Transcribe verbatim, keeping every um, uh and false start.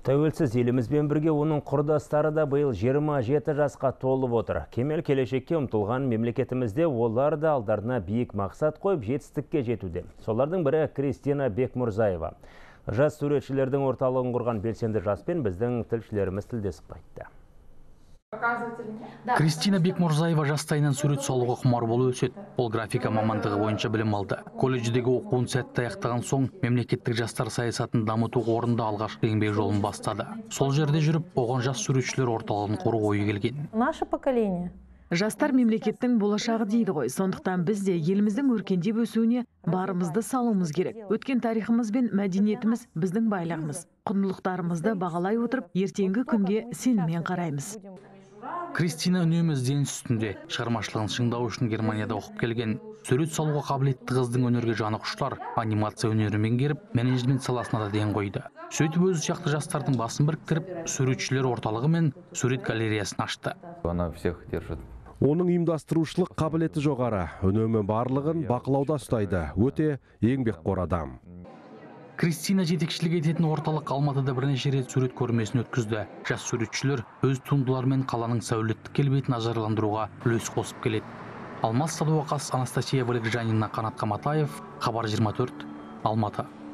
Тәуелсіз елімізбен бірге оның құрдастары да биыл жиырма жеті жасқа толып отыр. Кемел келешекке ұмтылған мемлекетімізде олар да алдарына биік мақсат қойып жетістікке жетуде. Солардың бірі Кристина Бекмурзаева. Жас суретшілердің орталығын құрған белсенді жаспен біздің тілшілеріміз тілдесіп қайтты. Кристина Бекмурзаева жастайынан сурет салуға құмар болып өседі. Ол графика мамандығы бойынша білім алды. Колледждегі оқуын сәтті аяқтаған соң мемлекеттік жастар саясатын дамыту қорында алғашқы еңбек жолын бастады. Сол жерде жүріп, оған жас суретшілер орталығын құру ойы келген. Наше поколение. Жастар мемлекеттің болашағы дейді ғой. Сондықтан біз де еліміздің өркендеп өсуіне барымызды салуымыз керек. Өткен тарихымыз бен мәдениетіміз біздің байлығымыз. Құндылықтарымызды бағалай отырып, ертеңгі күнге сеніммен қараймыз. Кристина үнемі ізденіс үстінде. Шығармашылығын шыңдау үшін Германияда оқып келген. Сурет салуға қабілетті қыздың өнерге жаны құштар, анимация өнерін меңгеріп, менеджмент саласына да ден қойды. Сөйтіп өзі сияқты жастардың басын біріктіріп, суретшілер орталығы мен сурет галереясын ашты. Она всех держит. Оның ұйымдастырушылық қабілеті жоғары, үнемі барлығын бақылауда ұстайды. Өте еңбекқор адам. Кристина жетекшілік ететін орталық Алматыда бірнеше рет сурет көрмесін өткізді. Жас суретшілер өз туындыларымен қаланың сәулеттік келбетін ажарландыруға үлес қосып келеді. Алмас Садуақас, Анастасия Валерьянина, Қанат Қаматаев, Хабар жиырма төрт, Алматы.